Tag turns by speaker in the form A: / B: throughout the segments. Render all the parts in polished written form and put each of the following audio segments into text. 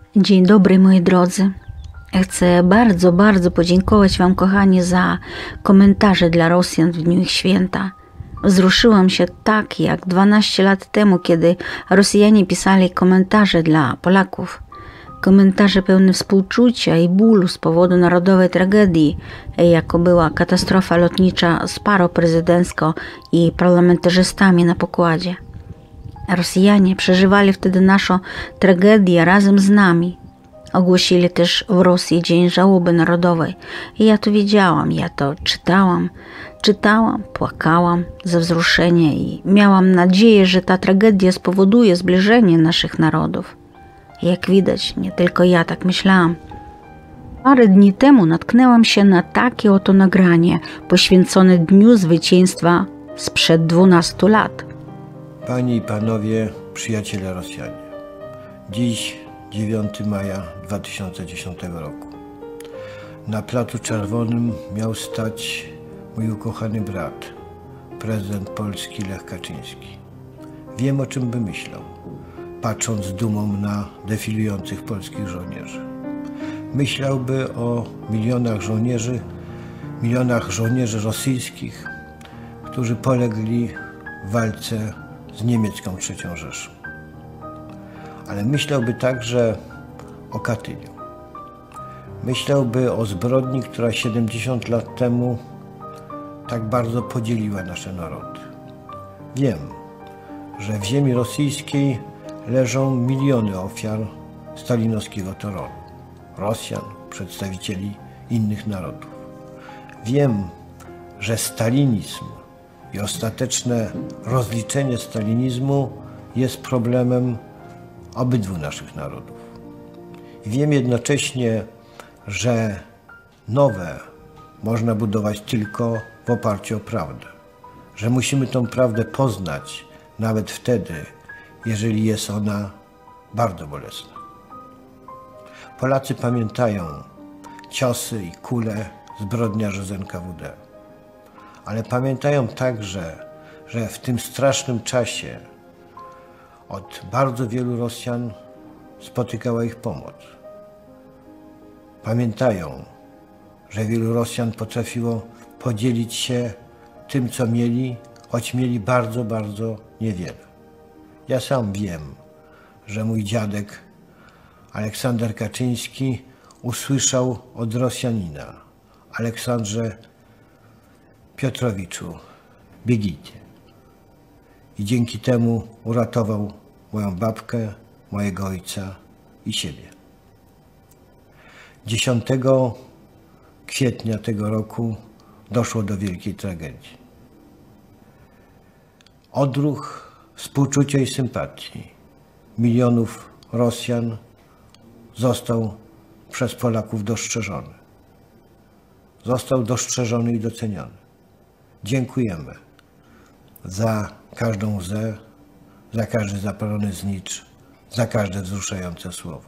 A: Dzień dobry, moi drodzy. Chcę bardzo podziękować Wam, kochani, za komentarze dla Rosjan w dniu ich święta. Wzruszyłam się tak, jak 12 lat temu, kiedy Rosjanie pisali komentarze dla Polaków. Komentarze pełne współczucia i bólu z powodu narodowej tragedii, jaką była katastrofa lotnicza z parą prezydencką i parlamentarzystami na pokładzie. Rosjanie przeżywali wtedy naszą tragedię razem z nami. Ogłosili też w Rosji Dzień Żałoby Narodowej. I ja to widziałam, ja to czytałam, płakałam ze wzruszenia i miałam nadzieję, że ta tragedia spowoduje zbliżenie naszych narodów. Jak widać, nie tylko ja tak myślałam. Parę dni temu natknęłam się na takie oto nagranie poświęcone Dniu Zwycięstwa sprzed 12 lat.
B: Panie i panowie, przyjaciele Rosjanie. Dziś 9 maja 2010 roku. Na Placu Czerwonym miał stać mój ukochany brat, prezydent Polski Lech Kaczyński. Wiem, o czym by myślał, patrząc z dumą na defilujących polskich żołnierzy. Myślałby o milionach żołnierzy rosyjskich, którzy polegli w walce z niemiecką III Rzeszą. Ale myślałby także o Katyniu. Myślałby o zbrodni, która 70 lat temu tak bardzo podzieliła nasze narody. Wiem, że w ziemi rosyjskiej leżą miliony ofiar stalinowskiego terroru. Rosjan, przedstawicieli innych narodów. Wiem, że stalinizm i ostateczne rozliczenie stalinizmu jest problemem obydwu naszych narodów. I wiem jednocześnie, że nowe można budować tylko w oparciu o prawdę. Że musimy tą prawdę poznać nawet wtedy, jeżeli jest ona bardzo bolesna. Polacy pamiętają ciosy i kule zbrodniarzy z NKWD. Ale pamiętają także, że w tym strasznym czasie od bardzo wielu Rosjan spotykała ich pomoc. Pamiętają, że wielu Rosjan potrafiło podzielić się tym, co mieli, choć mieli bardzo niewiele. Ja sam wiem, że mój dziadek Aleksander Kaczyński usłyszał od Rosjanina, Aleksandrze Piotrowiczu, biegnijcie. I dzięki temu uratował moją babkę, mojego ojca i siebie. 10 kwietnia tego roku doszło do wielkiej tragedii. Odruch współczucia i sympatii milionów Rosjan został przez Polaków dostrzeżony. Został dostrzeżony i doceniony. Dziękujemy za każdą łzę, za każdy zapalony znicz, za każde wzruszające słowo.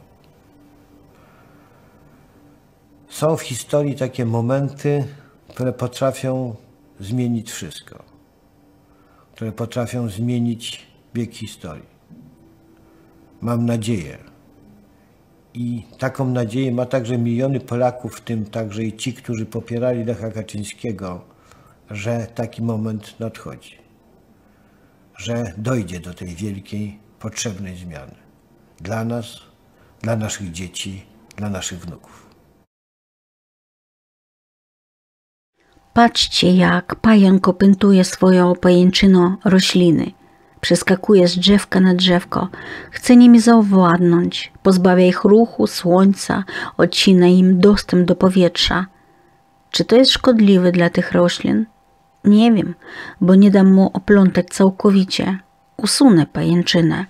B: Są w historii takie momenty, które potrafią zmienić wszystko, które potrafią zmienić bieg historii. Mam nadzieję i taką nadzieję ma także miliony Polaków, w tym także i ci, którzy popierali Lecha Kaczyńskiego, że taki moment nadchodzi, że dojdzie do tej wielkiej, potrzebnej zmiany. Dla nas, dla naszych dzieci, dla naszych wnuków.
A: Patrzcie, jak pająk opętuje swoją pajęczyną rośliny. Przeskakuje z drzewka na drzewko, chce nimi zawładnąć, pozbawia ich ruchu, słońca, odcina im dostęp do powietrza. Czy to jest szkodliwe dla tych roślin? Nie wiem, bo nie dam mu oplątać całkowicie. Usunę pajęczynę.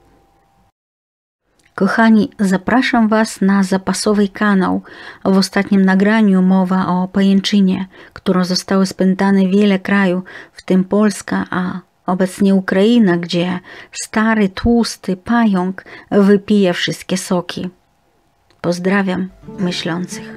A: Kochani, zapraszam Was na zapasowy kanał. W ostatnim nagraniu mowa o pajęczynie, którą zostało spętane wiele krajów, w tym Polska, a obecnie Ukraina, gdzie stary, tłusty pająk wypija wszystkie soki. Pozdrawiam myślących.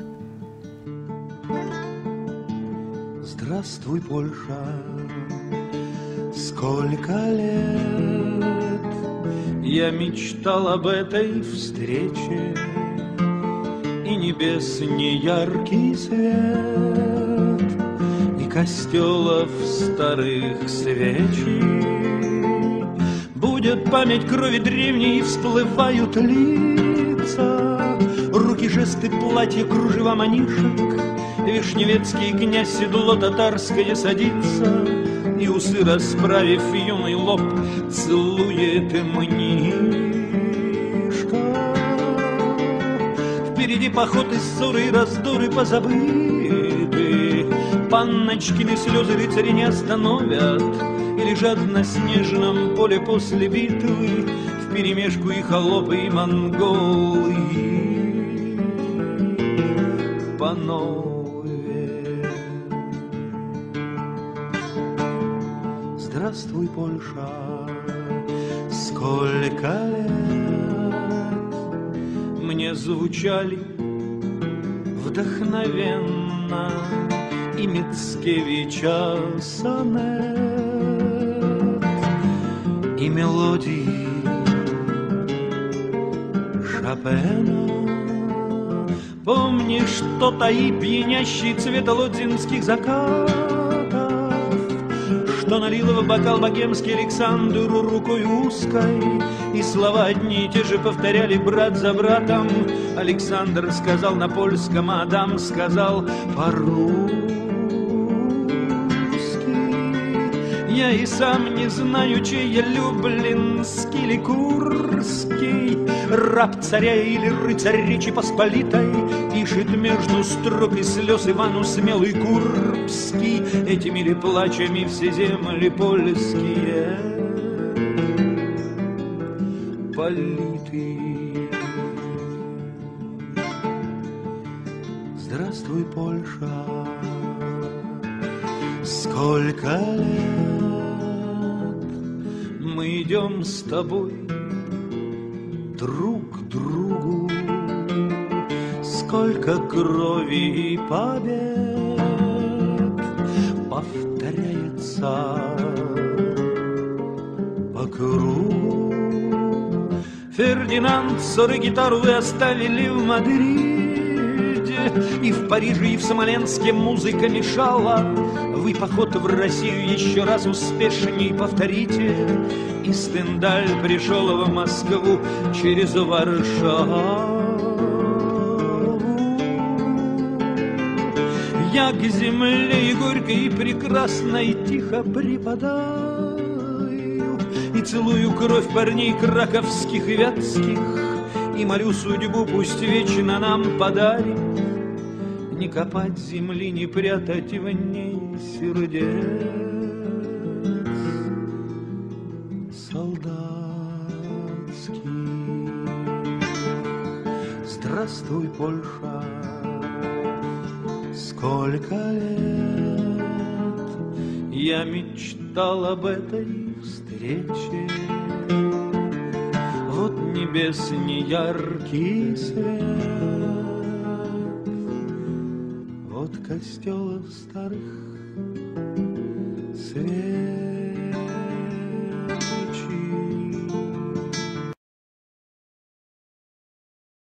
C: Здравствуй, Польша, сколько лет
D: Я мечтал об этой встрече, и небес неяркий свет, и костелов старых свечей. Будет память крови древней, и всплывают лица, руки, жесты, платья, кружева манишек. Вишневецкий князь, седло татарское садится, и усы расправив юный лоб, целует мнишка. Впереди поход и ссоры, и раздоры позабыты. Панночкины слезы рыцари не остановят, и лежат на снежном поле после битвы вперемешку и холопы, и монголы. Панове. Здравствуй, Польша, сколько лет мне звучали вдохновенно и Мицкевича сонет, и мелодии Шопена. Помнишь что-то и пьянящий цвет лодзинских закатов, что налил в бокал богемский Александру рукой узкой, и слова одни и те же повторяли брат за братом. Александр сказал на польском, а Адам сказал по-русски. Я и сам не знаю, чей я, люблинский или курский, раб царя или рыцарь Речи Посполитой, пишет между строк и слез Ивану смелый Курбский, этими ли плачами все земли польские политы. Здравствуй, Польша, сколько лет мы идем с тобой друг к другу, сколько крови и побед повторяется по кругу. Фердинанд, ссоры, гитару вы оставили в Мадриде, и в Париже, и в Смоленске музыка мешала. Вы поход в Россию еще раз успешней повторите, и Стендаль пришел в Москву через Варшаву. Я к земле и горькой, и прекрасной тихо припадаю, и целую кровь парней краковских и вятских, и молю судьбу, пусть вечно нам подарит не копать земли, не прятать в ней сердец солдатских. Здравствуй, Польша, сколько лет я мечтал об этой встрече. Вот небес неяркий свет, от костелов старых свет.